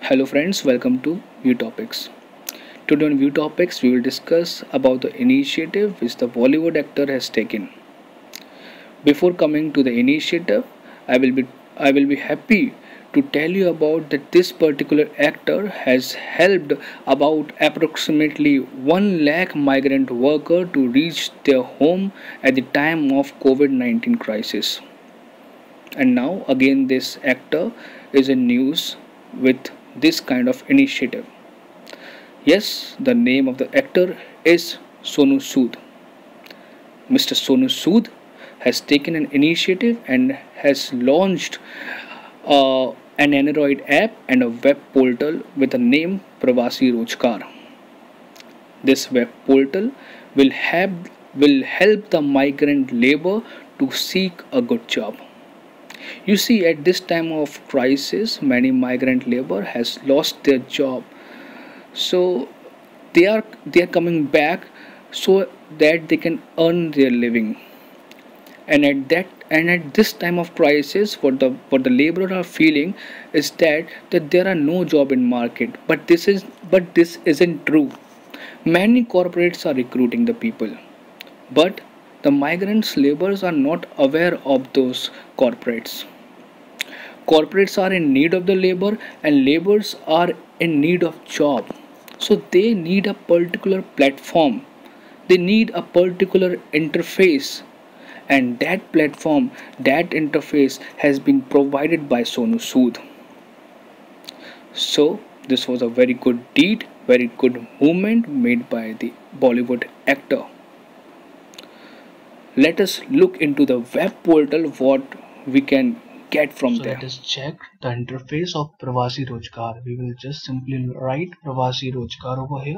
Hello friends, welcome to View Topics. Today on View Topics we will discuss about the initiative which the Bollywood actor has taken. Before coming to the initiative, I will be happy to tell you about that this particular actor has helped about approximately 1 lakh migrant worker to reach their home at the time of COVID-19 crisis. And now again this actor is in news with this kind of initiative. Yes, the name of the actor is Sonu Sood. Mr. Sonu Sood has taken an initiative and has launched an Android app and a web portal with the name Pravasi Rojkar. This web portal will help the migrant labor to seek a good job. You see, at this time of crisis, many migrant labor has lost their job, so they are coming back so that they can earn their living. And at this time of crisis, what the laborers are feeling is that there are no job in market. But this isn't true. Many corporates are recruiting the people, but the migrants laborers are not aware of those corporates. Corporates are in need of the labor and laborers are in need of job, so they need a particular platform, they need a particular interface, and that platform, that interface has been provided by Sonu Sood. So this was a very good deed, very good movement made by the Bollywood actor. Let us look into the web portal what we can get from So there. let us check the interface of Pravasi Rojkar. We will just simply write Pravasi Rojkar over here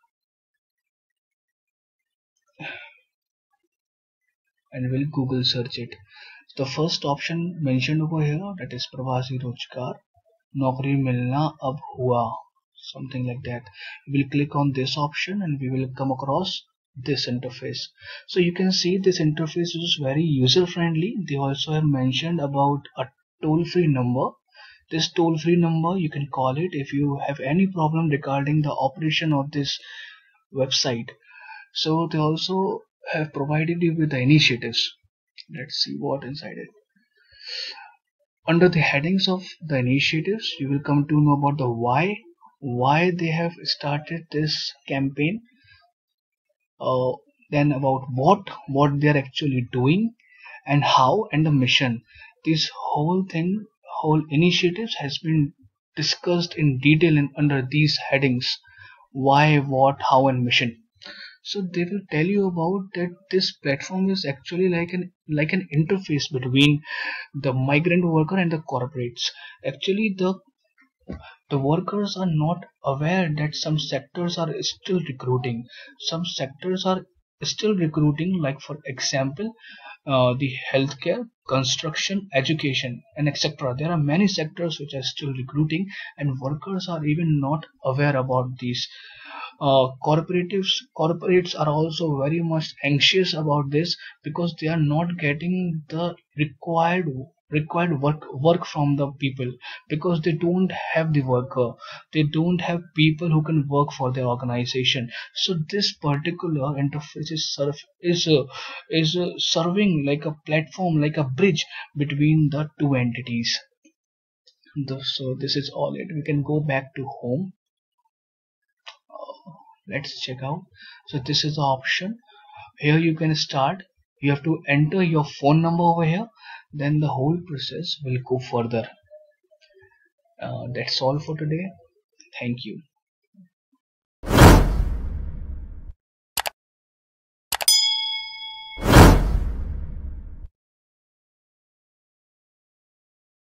and we'll Google search it. The first option mentioned over here, that is Pravasi Rojkar, Naukri Milna Ab Hua, something like that. We will click on this option and we will come across this interface. So you can see this interface is very user friendly. They also have mentioned about a toll-free number. This toll-free number you can call it if you have any problem regarding the operation of this website. So they also have provided you with the initiatives. Let's see what inside it. Under the headings of the initiatives, you will come to know about the why they have started this campaign, uh, then about what they are actually doing, and how, and the mission. This whole initiatives has been discussed in detail under these headings: why, what, how, and mission. So they will tell you about that this platform is actually like an interface between the migrant worker and the corporates. Actually, the workers are not aware that some sectors are still recruiting. Some sectors are still recruiting, like for example, the healthcare, construction, education, and etc. There are many sectors which are still recruiting, and workers are even not aware about these. Corporates are also very much anxious about this because they are not getting the required work from the people, because they don't have the worker, they don't have people who can work for their organization. So this particular interface is serving like a platform, like a bridge between the two entities. So this is all it. We can go back to home. Let's check out. So this is the option. Here you can start. You have to enter your phone number over here, then the whole process will go further. That's all for today. Thank you.